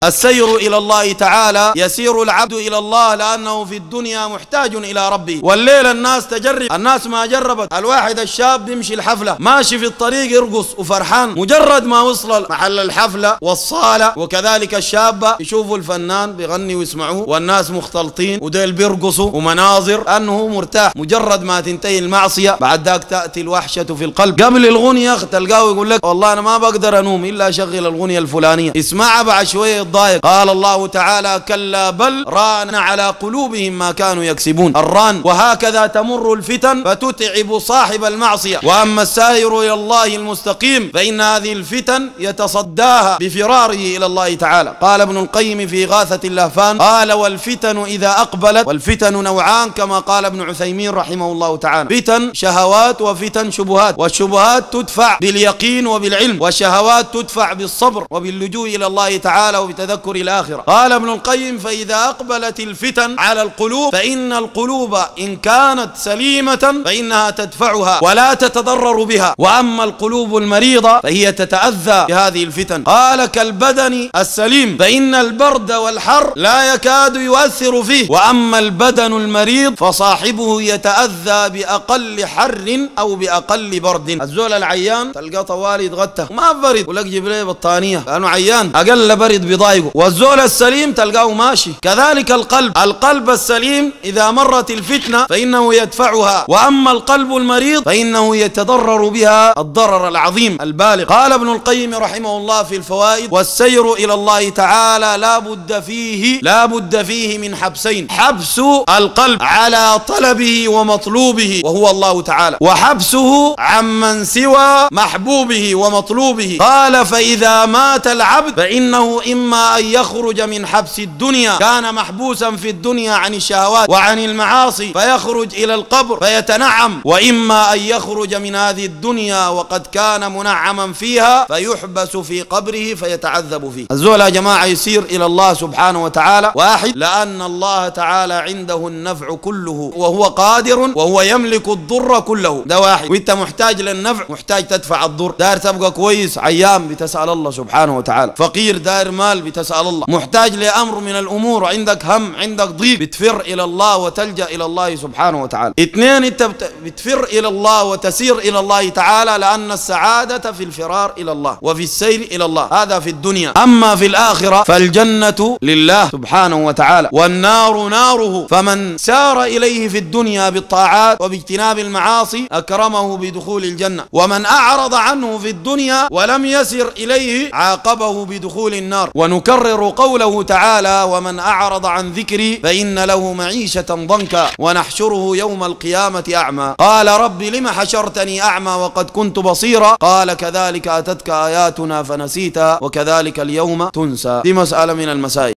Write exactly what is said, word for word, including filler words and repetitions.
السير إلى الله تعالى يسير العبد إلى الله لأنه في الدنيا محتاج إلى ربه. والليل الناس تجرب، الناس ما جربت. الواحد الشاب بيمشي الحفلة ماشي في الطريق يرقص وفرحان، مجرد ما وصل محل الحفلة والصالة. وكذلك الشابة يشوفوا الفنان بيغني ويسمعوه والناس مختلطين وديل بيرقصوا ومناظر أنه مرتاح. مجرد ما تنتهي المعصية بعد ذاك تأتي الوحشة في القلب. قبل الغنية تلقاه يقول لك والله أنا ما بقدر أنوم إلا أشغل الغنية الفلانية، اسمعها بعد شوية يتضايق. قال الله تعالى كلا بل ران على قلوبهم ما كانوا يكسبون. الران. وهكذا تمر الفتن فتتعب صاحب المعصية. وأما السائر إلى الله المستقيم فإن هذه الفتن يتصداها بفراره إلى الله تعالى. قال ابن القيم في إغاثة اللهفان قال والفتن إذا أقبلت، والفتن نوعان كما قال ابن عثيمين رحمه الله تعالى، فتن شهوات وفتن شبهات. والشبهات تدفع باليقين وبالعلم، والشهوات تدفع بالصبر وباللجوء إلى الله تعالى وبتذكر الآخرة. قال ابن القيم فإذا أقبلت الفتن على القلوب فإن القلوب إن كانت سليمة فإنها تدفعها ولا تتضرر بها، وأما القلوب المريضة فهي تتأذى بهذه الفتن. قال كالبدن السليم فإن البرد والحر لا يكاد يؤثر فيه، وأما البدن المريض فصاحبه يتأذى بأقل حر أو بأقل برد. الزول العيان تلقاه طوالي يتغتى ما برد ولك جيب لي بطانية لأنه عيان أقل برد بضايقه. والزول السليم تلقاه ماشي. كذلك القلب، القلب السليم إذا مرت الفتنة فإنه يدفعها، وأما القلب المريض فإنه يتضرر بها الضرر العظيم البالغ. قال ابن القيم رحمه الله في الفوائد والسير إلى الله تعالى لا بد فيه لا بد فيه من حبسين: حبس القلب على طلبه ومطلوبه وهو الله تعالى، وحبسه عمن سوى محبوبه ومطلوبه. قال فإذا مات العبد فإنه إما أن يخرج من حبس الدنيا، كان محبوسا في الدنيا عن الشهوات وعن المعاصي فيخرج إلى القبر فيتنعم، وإما أن يخرج من هذه الدنيا وقد كان منعما فيها فيحبس في قبره فيتعذب فيه. الزول يا جماعة يسير إلى الله سبحانه وتعالى واحد لأن الله تعالى عنده النفع كله وهو قادر وهو يملك الضر كله، ده واحد. وانت محتاج للنفع، محتاج تدفع الضر. داير تبقى كويس عيان بتسأل الله سبحانه وتعالى، فقير داير مال بتسأل الله، محتاج لأمر من الأمور، عندك هم عندك ضيق بتفر إلى الله وتلجأ إلى الله سبحانه وتعالى. اثنين انت بتفر إلى الله وتسير إلى الله تعالى لأن السعادة في الفرار إلى الله وفي السير إلى الله، هذا في الدنيا. أما في الآخرة فالجنة لله سبحانه وتعالى والنار ناره، فمن سار إليه في الدنيا بالطاعات وباجتناب المعاصي أكرمه بدخول الجنة، ومن أعرض عنه في الدنيا ولم يسر إليه عاقبه بدخول النار. ونكرر قوله تعالى ومن أعرض عن ذكري فإن له معيشة ضنكا ونحشره يوم القيامة أعمى. قال رب لم حشرتني أعمى وقد كنت بصيرا؟ قال كذلك أتتك آياتنا فنسيتها وكذلك اليوم تنسى. دي مسألة من المسائل.